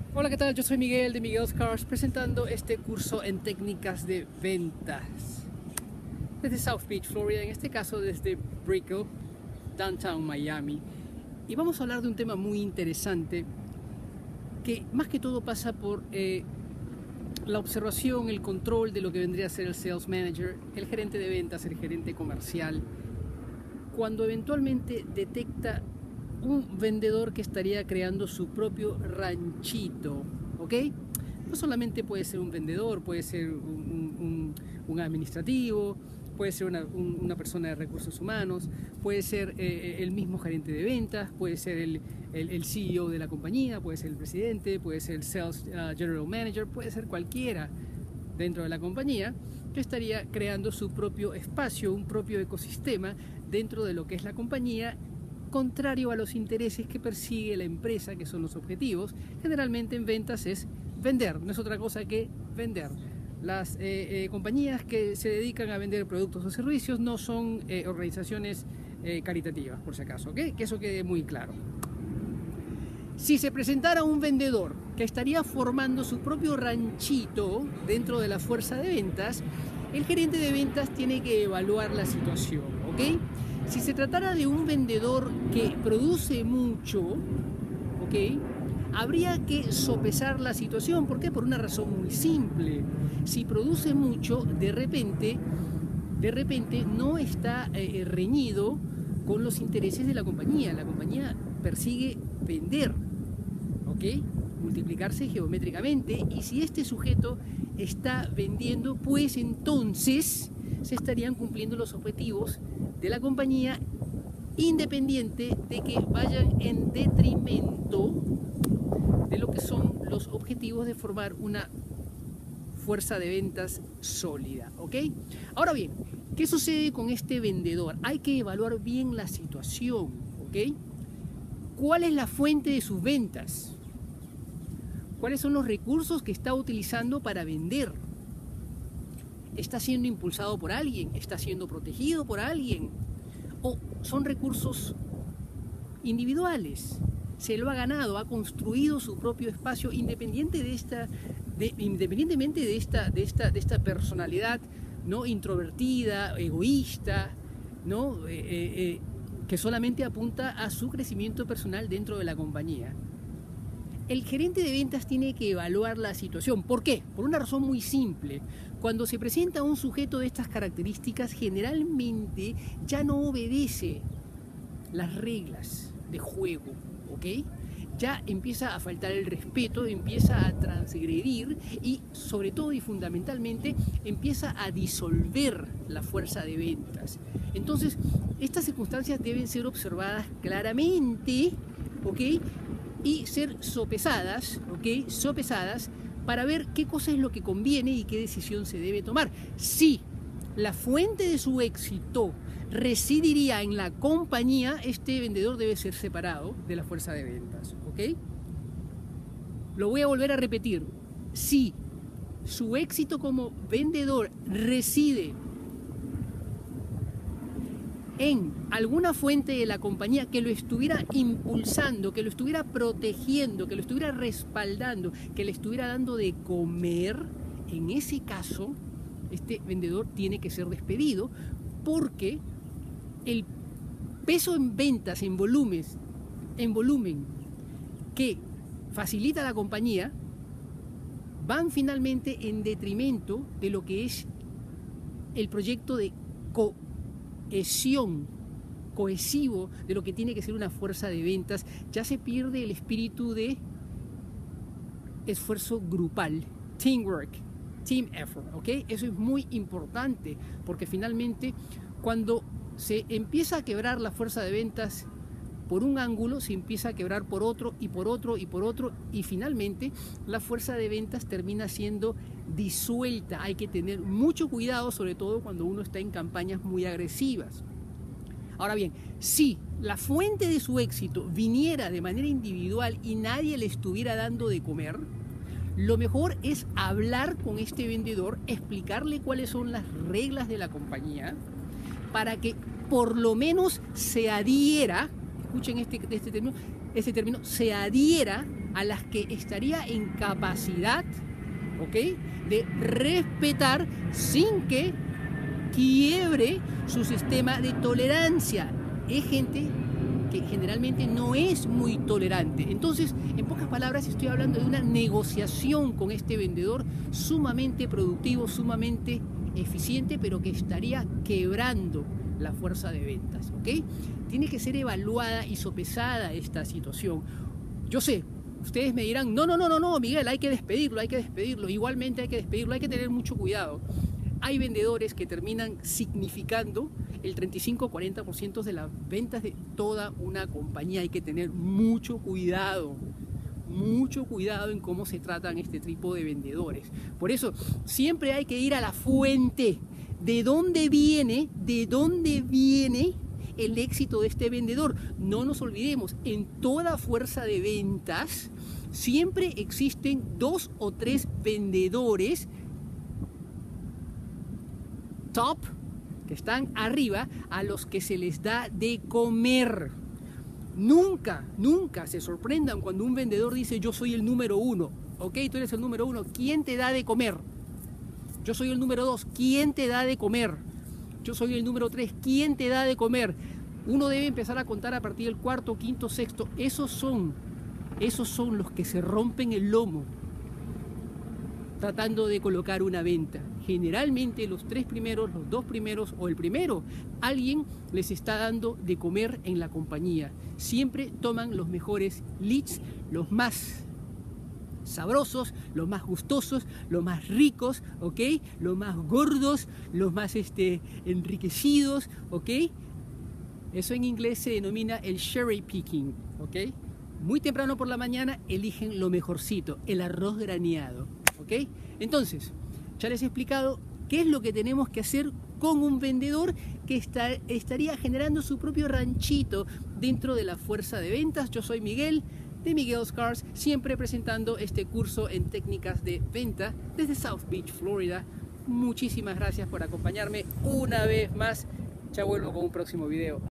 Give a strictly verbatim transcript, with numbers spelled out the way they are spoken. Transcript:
Hola, ¿qué tal? Yo soy Miguel de Miguel's Cars presentando este curso en técnicas de ventas desde South Beach, Florida, en este caso desde Brickell, Downtown Miami. Y vamos a hablar de un tema muy interesante que más que todo pasa por eh, la observación, el control de lo que vendría a ser el Sales Manager, el gerente de ventas, el gerente comercial, cuando eventualmente detecta un vendedor que estaría creando su propio ranchito, ¿ok? No solamente puede ser un vendedor, puede ser un, un, un administrativo, puede ser una, un, una persona de recursos humanos, puede ser eh, el mismo gerente de ventas, puede ser el, el, el C E O de la compañía, puede ser el presidente, puede ser el Sales uh, General Manager, puede ser cualquiera dentro de la compañía que estaría creando su propio espacio, un propio ecosistema dentro de lo que es la compañía, contrario a los intereses que persigue la empresa, que son los objetivos. Generalmente en ventas es vender, no es otra cosa que vender. Las eh, eh, compañías que se dedican a vender productos o servicios no son eh, organizaciones eh, caritativas, por si acaso, ¿okay? Que eso quede muy claro. Si se presentara un vendedor que estaría formando su propio ranchito dentro de la fuerza de ventas, el gerente de ventas tiene que evaluar la situación, ¿ok? Si se tratara de un vendedor que produce mucho, ¿ok?, habría que sopesar la situación. ¿Por qué? Por una razón muy simple. Si produce mucho, de repente, de repente no está eh, reñido con los intereses de la compañía. La compañía persigue vender, ¿ok?, multiplicarse geométricamente, y si este sujeto está vendiendo, pues entonces se estarían cumpliendo los objetivos de la compañía, independiente de que vayan en detrimento de lo que son los objetivos de formar una fuerza de ventas sólida, ¿ok? Ahora bien, ¿qué sucede con este vendedor? Hay que evaluar bien la situación, ¿ok? ¿Cuál es la fuente de sus ventas? ¿Cuáles son los recursos que está utilizando para vender? ¿Está siendo impulsado por alguien? ¿Está siendo protegido por alguien? ¿O son recursos individuales? Se lo ha ganado, ha construido su propio espacio independiente de esta, de, independientemente de esta, de esta, de esta personalidad, ¿no?, introvertida, egoísta, ¿no?, eh, eh, eh, que solamente apunta a su crecimiento personal dentro de la compañía. El gerente de ventas tiene que evaluar la situación. ¿Por qué? Por una razón muy simple. Cuando se presenta un sujeto de estas características, generalmente ya no obedece las reglas de juego, ¿ok? Ya empieza a faltar el respeto, empieza a transgredir y, sobre todo y fundamentalmente, empieza a disolver la fuerza de ventas. Entonces, estas circunstancias deben ser observadas claramente, ¿ok?, y ser sopesadas, ¿ok?, sopesadas para ver qué cosa es lo que conviene y qué decisión se debe tomar. Si la fuente de su éxito residiría en la compañía, este vendedor debe ser separado de la fuerza de ventas, ¿ok? Lo voy a volver a repetir. Si su éxito como vendedor reside en alguna fuente de la compañía que lo estuviera impulsando, que lo estuviera protegiendo, que lo estuviera respaldando, que le estuviera dando de comer, en ese caso, este vendedor tiene que ser despedido, porque el peso en ventas, en volumen, en volumen que facilita la compañía, van finalmente en detrimento de lo que es el proyecto de co cohesión, cohesivo de lo que tiene que ser una fuerza de ventas. Ya se pierde el espíritu de esfuerzo grupal, teamwork, team effort, ¿ok? Eso es muy importante, porque finalmente cuando se empieza a quebrar la fuerza de ventas por un ángulo, se empieza a quebrar por otro y por otro y por otro, y finalmente la fuerza de ventas termina siendo disuelta. Hay que tener mucho cuidado, sobre todo cuando uno está en campañas muy agresivas. Ahora bien, si la fuente de su éxito viniera de manera individual y nadie le estuviera dando de comer, lo mejor es hablar con este vendedor, explicarle cuáles son las reglas de la compañía, para que por lo menos se adhiera, escuchen este, este término, este término, se adhiera a las que estaría en capacidad, ¿ok?, de respetar sin que quiebre su sistema de tolerancia. Es gente que generalmente no es muy tolerante. Entonces, en pocas palabras, estoy hablando de una negociación con este vendedor sumamente productivo, sumamente eficiente, pero que estaría quebrando la fuerza de ventas, ¿ok? Tiene que ser evaluada y sopesada esta situación. Yo sé, ustedes me dirán, no, no, no, no, no, Miguel, hay que despedirlo, hay que despedirlo. Igualmente hay que despedirlo, hay que tener mucho cuidado. Hay vendedores que terminan significando el treinta y cinco a cuarenta por ciento de las ventas de toda una compañía. Hay que tener mucho cuidado, mucho cuidado en cómo se tratan este tipo de vendedores. Por eso, siempre hay que ir a la fuente. ¿De dónde viene, de dónde viene el éxito de este vendedor? No nos olvidemos, en toda fuerza de ventas siempre existen dos o tres vendedores top, que están arriba, a los que se les da de comer. Nunca, nunca se sorprendan cuando un vendedor dice yo soy el número uno. Ok, tú eres el número uno, ¿quién te da de comer? Yo soy el número dos, ¿quién te da de comer? Yo soy el número tres, ¿quién te da de comer? Uno debe empezar a contar a partir del cuarto, quinto, sexto. Esos son, esos son los que se rompen el lomo tratando de colocar una venta. Generalmente los tres primeros, los dos primeros o el primero, alguien les está dando de comer en la compañía. Siempre toman los mejores leads, los más sabrosos, los más gustosos, los más ricos, ¿ok? Los más gordos, los más este, enriquecidos, ¿ok? Eso en inglés se denomina el cherry picking, ¿ok? Muy temprano por la mañana eligen lo mejorcito, el arroz graneado, ¿ok? Entonces, ya les he explicado qué es lo que tenemos que hacer con un vendedor que está, estaría generando su propio ranchito dentro de la fuerza de ventas. Yo soy Miguel de Miguel's Cars, siempre presentando este curso en técnicas de venta desde South Beach, Florida. Muchísimas gracias por acompañarme una vez más. Ya vuelvo con un próximo video.